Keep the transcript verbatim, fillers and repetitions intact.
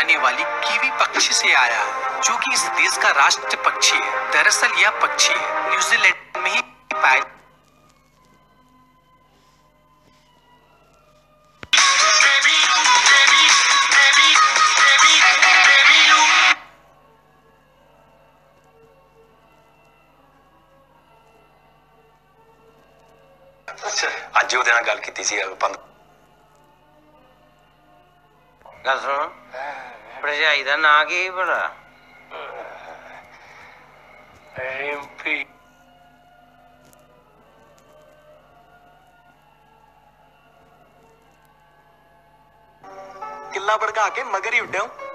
खाने वाली कीवी पक्षी से आया है, जो कि इस देश का राष्ट्र पक्षी है। दरअसल यह पक्षी न्यूजीलैंड में ही पाया। ਅੱਜ ਉਹਦੇ ਨਾਲ ਗੱਲ ਕੀਤੀ ਸੀ ਬੰਦ ਗੱਲ ਸੁਣ ਭਰਜਾਈ ਦਾ ਨਾਂ ਕੀ ਭਲਾ ਰਿੰਪੀ ਕਿੱਲਾ ਭੜਕਾ ਕੇ ਮਗਰ ਹੀ ਉੱਡਿਆ